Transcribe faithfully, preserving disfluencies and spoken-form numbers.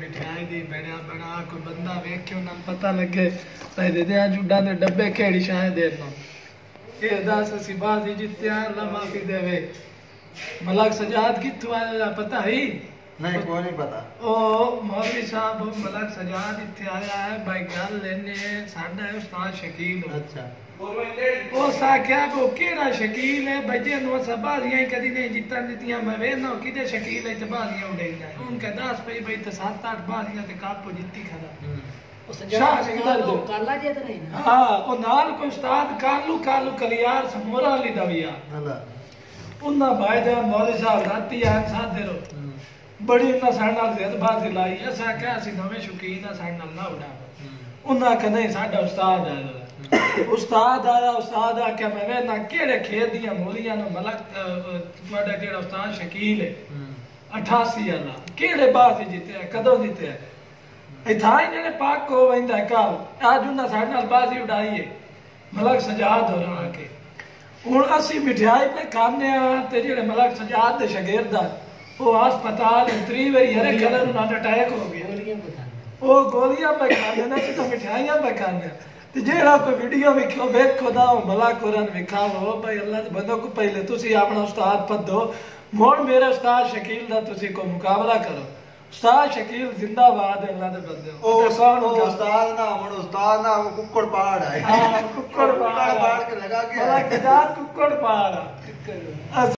मिठाई दी बना बना कोई बंदा वेख्यो ना पता लगे पहले दे जुड़ा दे डब्बे केड़ी शाय देनो ये दस सी बाजी जित्या अल्लाह माफी देवे। मलक सजाद कित्थों आया पता है? नहीं कोई नहीं पता। ओ मौलवी साहब मलक सजाद इत्थे आया है भाई गल लेने साडा उस्ताद शकील। अच्छा ओ सा क्या वो केड़ा शकील है बजे नो सबाजियां कदी नहीं जिता दितियां मैं वेना किदे शकील है ते बाजियां उड़ेंदा उनके दस पे भाई ते सात आठ बाजियां ते कापो जित्ती खड़ा। ओ सजाद किधर दो काला जे ते नहीं हां ओ नाल को उस्ताद कालू कालू कलियार समोरा ली दविया अल्लाह उन्ना भाई दा मौलवी साहब राती आ सादे रो बड़ी ना साडे नाल जिद बाजी लाई असा क्या सी नवे शौकीन साडे नाल ना उड़ा उन्ना के नहीं साडा उस्ताद आया उस्ताद आया उस्ताद आके मैं ना केड़े खेत दियां मूलियां नो मलक तुम्हारा केड़ा उस्ताद शकील है अठासी वाला केड़े बात जीते कदों जीते इथा ही ने पाक को वेंदा काल आज उन्ना साडे नाल बाजी उड़ाई है मलक सजाद हो रहा के हुन असि मिठाई पे खाने ते जेड़े मलक सजाद दे शागिर्द वो अस्पताल उतरी वही हरे कलर ना अटैक हो गया वो गोलियां पे खाने ना तो मिठाइयां पे खाने ते जेड़ा कोई वीडियो वेखो वेखो दा भला कुरान विखाओ भाई अल्लाह दे बंदो को पहले तुसी अपना उस्ताद पढ़ो मोड़ मेरे उस्ताद शकील दा तुसी को मुकाबला करो। उस्ताद शकील जिंदाबाद है अल्लाह दे बंदे। ओ कौन उस्ताद ना हमन उस्ताद ना वो कुक्कड़ पहाड़ है। हां कुक्कड़ पहाड़ के लगा के भला कुक्कड़ पहाड़